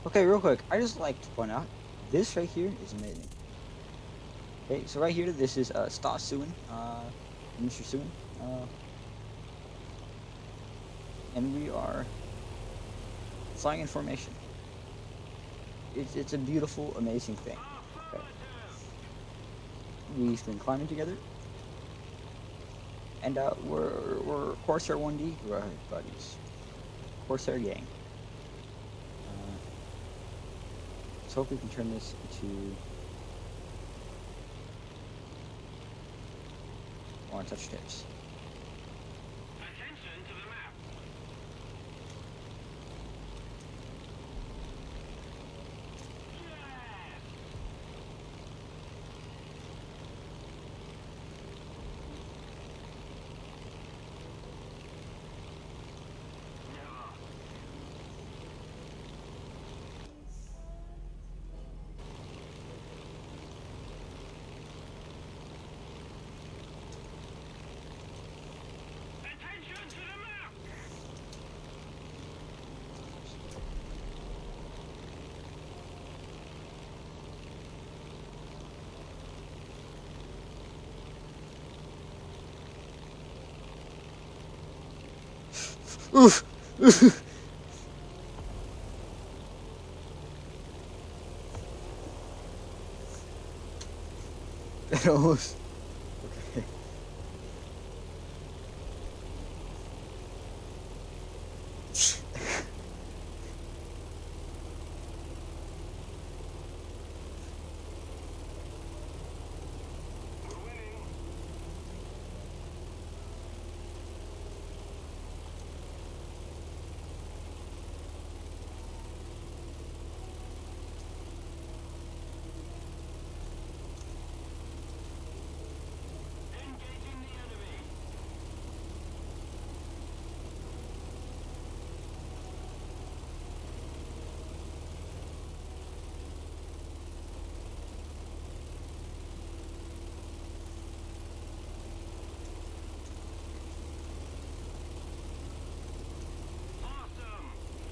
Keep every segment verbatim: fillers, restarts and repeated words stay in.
Okay, real quick, I just like to point out this right here is amazing. Okay, so right here, this is uh, Stas Suin, uh, Mister Suin, uh, and we are flying in formation. It's it's a beautiful, amazing thing. Okay, we've been climbing together, and uh, we're we're Corsair one D, right, buddies. Corsair gang. Uh, let's hope we can turn this into. One touch tips. Attention to the map. Attention to the map. Oof! Oof! It almost. Okay. We're winning. Engaging the enemy. Awesome.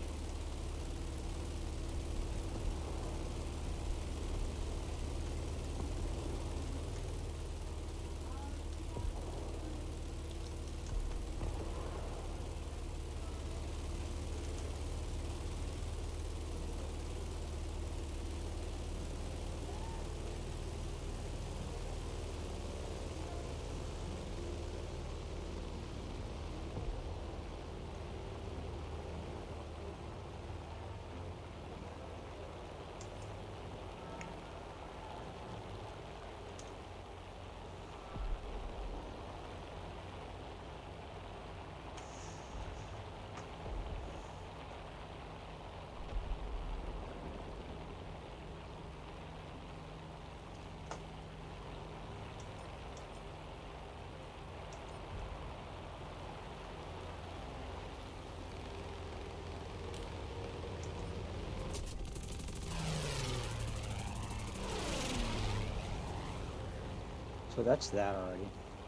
So that's that already.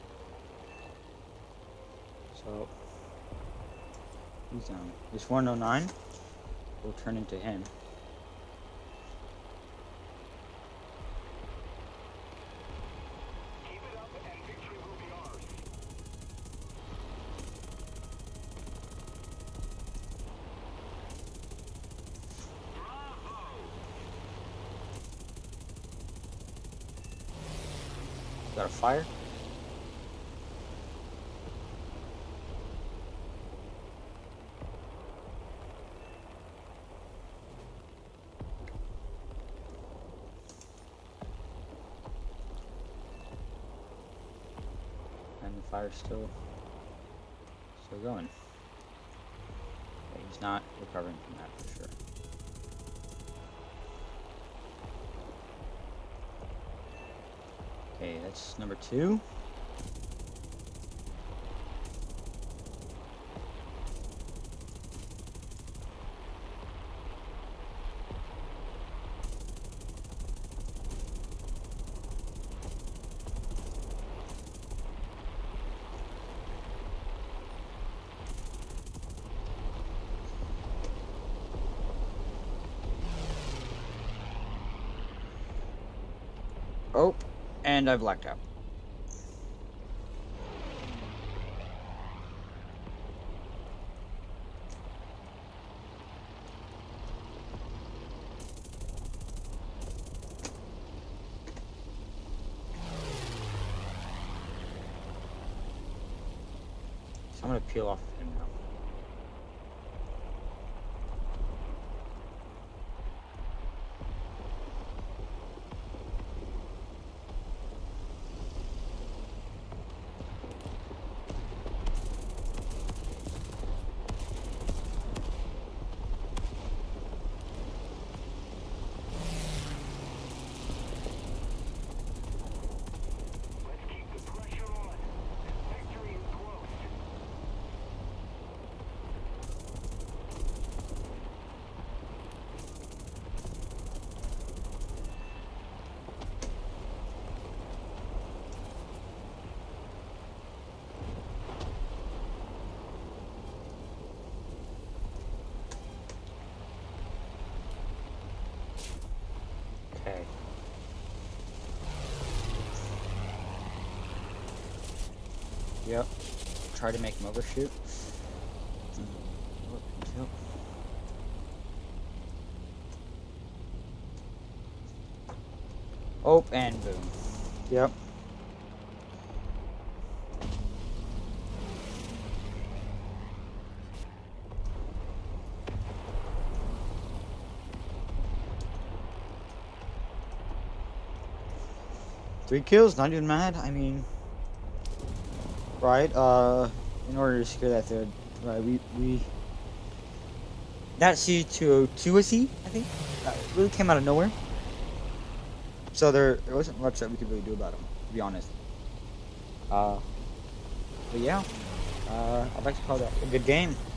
So he's down. This one oh nine will turn into him. Keep it up and victory will be ours. Bravo. Got a fire. And the fire's still still going. Okay, he's not recovering from that for sure. Okay, that's number two. Oh, and I blacked out. So I'm gonna peel off him now. Let's keep the pressure on. Victory is close. Okay. Yep. Try to make him overshoot. Yep. Oh, and boom. Yep. Three kills, not even mad. I mean, right? Uh, in order to secure that third, right? We we that C two oh two was he? I think that really came out of nowhere. So there, there wasn't much that we could really do about him, to be honest. Uh, but yeah, uh, I'd like to call that a good game.